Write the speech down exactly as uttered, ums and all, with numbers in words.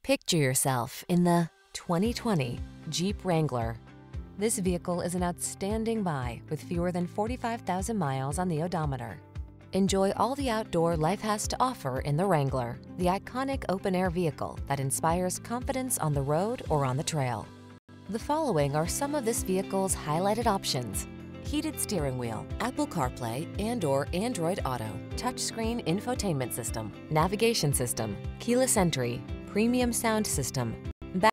Picture yourself in the twenty twenty Jeep Wrangler. This vehicle is an outstanding buy with fewer than forty-five thousand miles on the odometer. Enjoy all the outdoor life has to offer in the Wrangler, the iconic open-air vehicle that inspires confidence on the road or on the trail. The following are some of this vehicle's highlighted options: heated steering wheel, Apple CarPlay and or Android Auto, touchscreen infotainment system, navigation system, keyless entry, premium sound system,